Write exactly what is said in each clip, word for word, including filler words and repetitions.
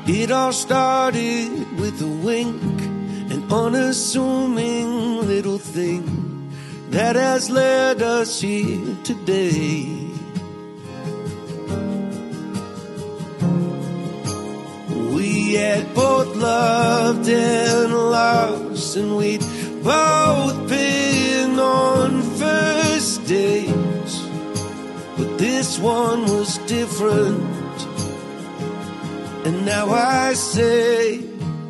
It all started with a wink, an unassuming little thing that has led us here today. We had both loved and lost, and we'd both been on first dates, but this one was different. And now I say,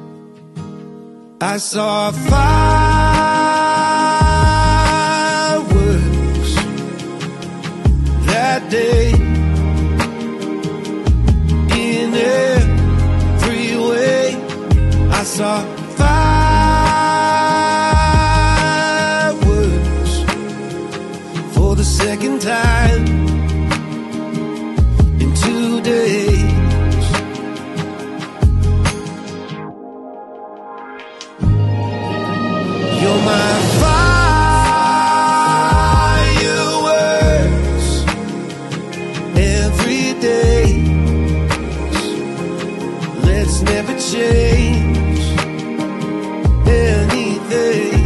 I saw fireworks that day in every way. I saw fireworks for the second time in two days. You're my fireworks every day. Let's never change anything.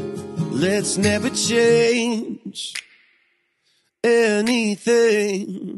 Let's never change anything.